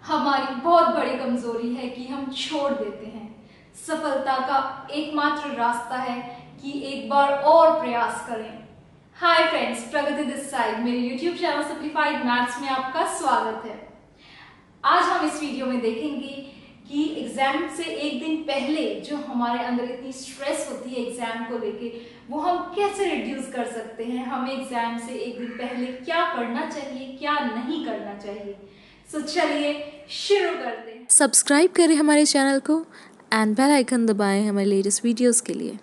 हमारी बहुत बड़ी कमजोरी है कि हम छोड़ देते हैं। सफलता का एकमात्र रास्ता है कि एक बार और प्रयास करें। Hi friends, Pragati this side मेरे YouTube चैनल सिंप्लीफाइड मैथ्स में आपका स्वागत है। आज हम इस वीडियो में देखेंगे कि एग्जाम से एक दिन पहले जो हमारे अंदर इतनी स्ट्रेस होती है एग्जाम को लेके, वो हम कैसे रिड्यूस कर सकते हैं। हमें एग्जाम से एक दिन पहले क्या करना चाहिए, क्या नहीं करना चाहिए। सो चलिए शुरू करते हैं। सब्सक्राइब करें हमारे चैनल को एंड बेल आइकन दबाएं हमारे लेटेस्ट वीडियोस के लिए।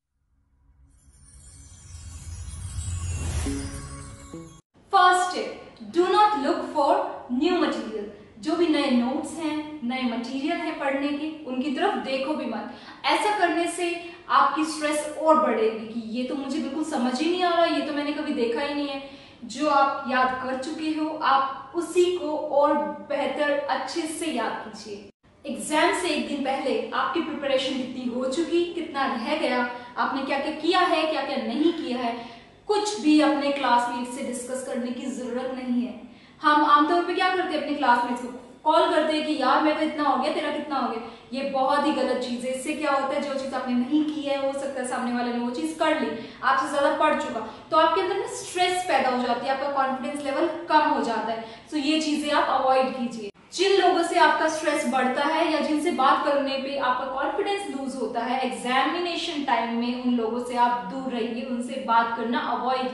First tip, do not look for new material. जो भी नए नोट्स हैं, नए मटेरियल है पढ़ने के, उनकी तरफ देखो भी मत। ऐसा करने से आपकी स्ट्रेस और बढ़ेगी कि ये तो मुझे बिल्कुल समझ ही नहीं आ रहा, ये तो मैंने कभी देखा ही नहीं है। जो आप याद कर चुके हो, आप उसी को और बेहतर अच्छे से याद कीजिए। एग्जाम से एक दिन पहले आपकी प्रिपरेशन कितनी हो चुकी, कितना रह गया, आपने क्या क्या किया है, क्या क्या नहीं किया है, कुछ भी अपने क्लासमेट से डिस्कस करने की जरूरत नहीं है। हम आमतौर पे क्या करते हैं, अपने क्लासमेट्स को कॉल करते हैं कि यार मेरा इतना हो गया, तेरा कितना हो गया। ये बहुत ही गलत चीज है। इससे क्या होता है, जो चीज आपने नहीं की है, हो सकता है सामने वाले ने वो चीज कर ली, आपसे ज्यादा पढ़ चुका, तो आपके अंदर में स्ट्रेस पैदा हो जाती है, आपका कॉन्फिडेंस लेवल कम हो जाता है। सो ये चीजें आप अवॉइड कीजिए। जिन लोगों से आपका स्ट्रेस बढ़ता है या जिनसे बात करने पे आपका कॉन्फिडेंस लूज होता है एग्जामिनेशन टाइम में, उन लोगों से आप दूर रहिए, उनसे बात करना अवॉइड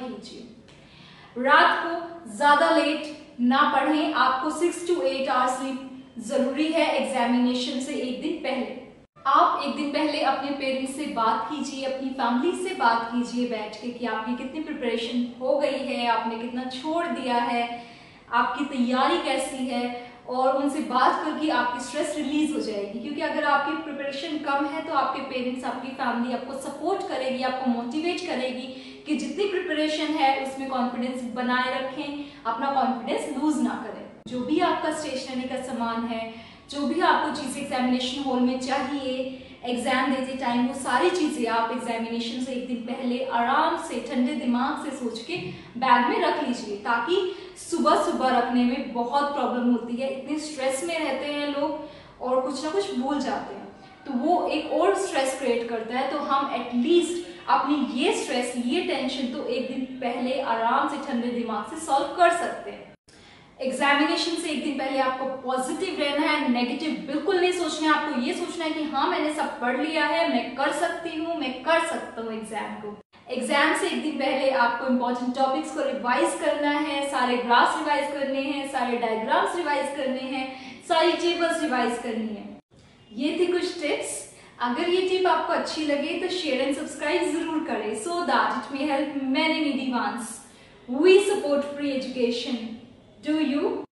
कीजिए। रात को ज्यादा लेट ना पढ़ें। आपको 6 to 8 आवर्स स्लीप जरूरी है एग्जामिनेशन से एक दिन पहले। आप एक दिन पहले अपने पेरेंट्स से बात कीजिए, अपनी फैमिली से बात कीजिए बैठ के कि आपकी कितनी प्रिपरेशन हो गई है, आपने कितना छोड़ दिया है, आपकी तैयारी कैसी है, और उनसे बात करके आपकी स्ट्रेस रिलीज हो जाएगी। क्योंकि अगर आपकी प्रिपरेशन कम है तो आपके पेरेंट्स, आपकी फैमिली आपको सपोर्ट करेगी, आपको मोटिवेट करेगी कि जितनी प्रिपरेशन है उसमें कॉन्फिडेंस बनाए रखें, अपना कॉन्फिडेंस लूज ना करें। जो भी आपका स्टेशनरी का सामान है, जो भी आपको चीजें एग्जामिनेशन हॉल में चाहिए एग्जाम देते टाइम, वो सारी चीजें आप एग्जामिनेशन से एक दिन पहले आराम से ठंडे दिमाग से सोच के बैग में रख लीजिए, ताकि सुबह सुबह रखने में बहुत प्रॉब्लम होती है। इतने स्ट्रेस में रहते हैं लोग और कुछ ना कुछ भूल जाते हैं, तो वो एक और स्ट्रेस क्रिएट करता है। तो हम एटलीस्ट अपनी ये स्ट्रेस, ये टेंशन तो एक दिन पहले आराम से ठंडे दिमाग से सॉल्व कर सकते हैं। एग्जामिनेशन से एक दिन पहले आपको पॉजिटिव रहना है, नेगेटिव बिल्कुल नहीं सोचना है। आपको ये सोचना है कि हाँ मैंने सब पढ़ लिया है, मैं कर सकती हूँ, मैं कर सकता हूँ एग्जाम को। एग्जाम से एक दिन पहले आपको इंपॉर्टेंट टॉपिक्स को रिवाइज करना है, सारे ग्राफ्स रिवाइज करने हैं, सारे डायग्राम्स रिवाइज करने हैं, सारी टेबल्स रिवाइज करनी है। ये थी कुछ टिप्स। अगर ये टिप आपको अच्छी लगे तो शेयर एंड सब्सक्राइब जरूर करें, so that it may help many needy ones. We support free education. Do you?